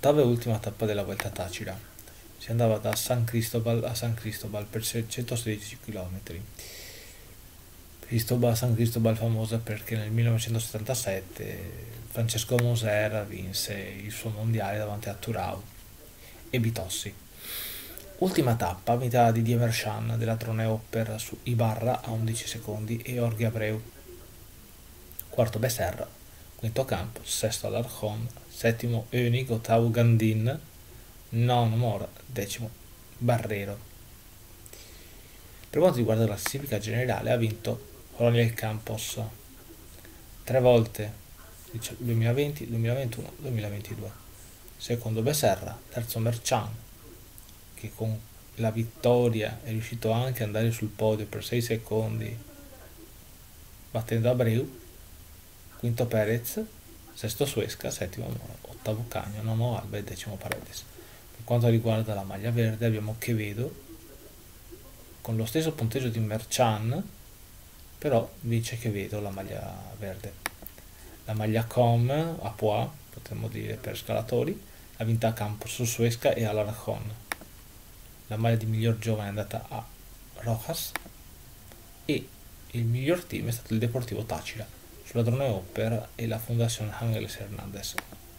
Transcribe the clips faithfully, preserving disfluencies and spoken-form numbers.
Ottava e ultima tappa della Vuelta a Táchira. Si andava da San Cristobal a San Cristobal per seicentosedici chilometri. Cristobal, San Cristobal famosa perché nel millenovecentosettantasette Francesco Moser vinse il suo mondiale davanti a Turau e Bitossi. Ultima tappa, metà di Diemershan della Drone Hopper su Ibarra a undici secondi e Jorge Abreu. Quarto Becerra, quinto Campos, sesto Alarcón, settimo Önig, ottavo Gandin, nono Mora, decimo Barrero. Per quanto riguarda la classifica generale ha vinto Coronel Campos tre volte, duemilaventi, duemilaventuno, duemilaventidue. Secondo Becerra, terzo Merchan, che con la vittoria è riuscito anche ad andare sul podio per sei secondi battendo Abreu. Quinto Perez, sesto Suesca, settimo Mora, ottavo Cagno, nono Alba e decimo Paredes. Per quanto riguarda la maglia verde abbiamo Quevedo con lo stesso punteggio di Merchan, però vince Quevedo la maglia verde. La maglia Com a Poix, potremmo dire per scalatori, ha vinta a Campos su Suesca e all'Arjón. La maglia di miglior giovane è andata a Rojas e il miglior team è stato il Deportivo Táchira sulla Drone Hopper e la Fundación Ángeles Hernández.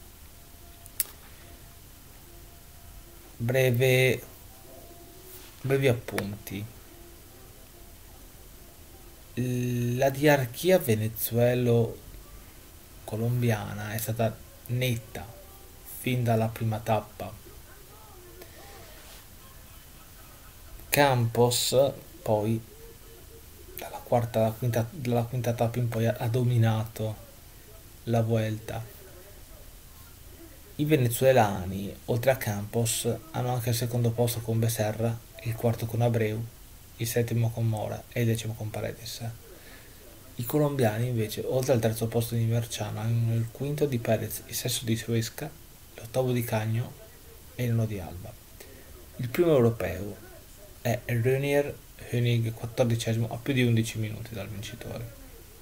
Breve, brevi appunti. La diarchia venezuelo-colombiana è stata netta fin dalla prima tappa. Campos poi dalla quarta alla quinta, dalla quinta tappa in poi ha, ha dominato la Vuelta. I venezuelani, oltre a Campos, hanno anche il secondo posto con Becerra, il quarto con Abreu, il settimo con Mora e il decimo con Paredes. I colombiani invece, oltre al terzo posto di Merchan, hanno il quinto di Perez, il sesto di Suesca, l'ottavo di Cagno e il nono di Alba. Il primo europeo è Reinier Hönig, quattordicesimo, a più di undici minuti dal vincitore.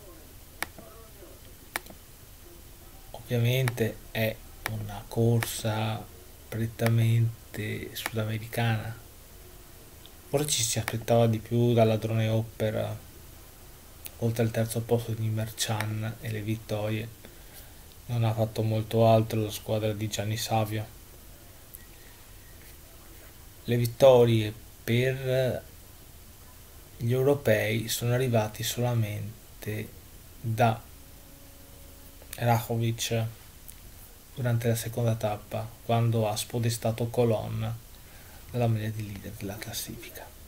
Ovviamente è una corsa prettamente sudamericana. Ora ci si aspettava di più dalla Drone Hopper, oltre al terzo posto di Merchan e le vittorie. Non ha fatto molto altro la squadra di Gianni Savio. Le vittorie per gli europei sono arrivati solamente da Rahovic durante la seconda tappa, quando ha spodestato Colon dalla maglia di leader della classifica.